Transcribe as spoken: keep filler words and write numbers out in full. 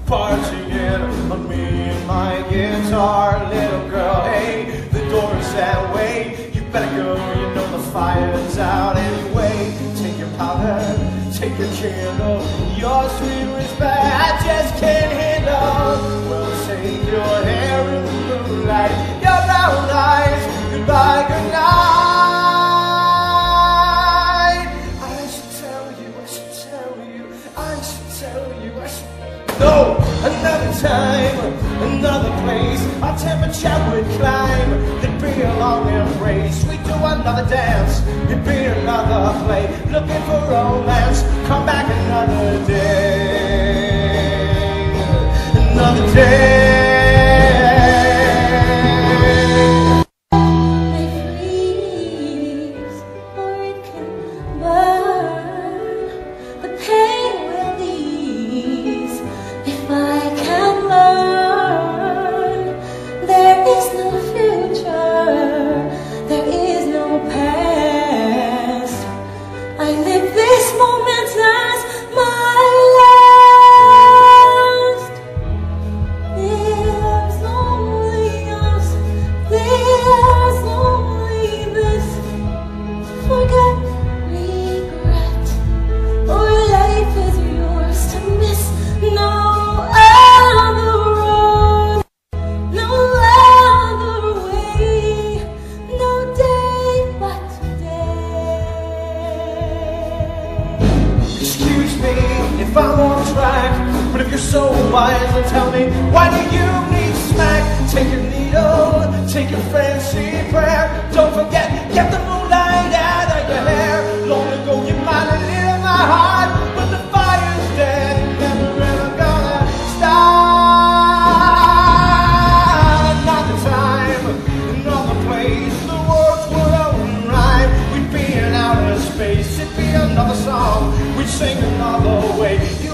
barging in on me and my guitar. Little girl, hey, the door's that way. You better go, you know the fire's out anyway. Take your powder, take your candle, your sweet respect I just can't handle. Well, take your hair in the moonlight, your brown eyes, goodbye, good night. I should tell you, I should tell you, I should tell you, I should. No, another time, another place, our temperature would climb. There'd be a long embrace, we'd do another dance, it'd be another play, looking for romance. Come back another day, another day. If I'm on track, but if you're so wise, then tell me, why do you need smack? Take your needle, take your fancy prayer. Don't forget, get the moonlight out of your hair. Long ago you might have lit in my heart, but the fire's dead, never ever gonna start. Not the time, not the place, the words would only rhyme. We'd be in outer space, it'd be another song, we'd sing another way.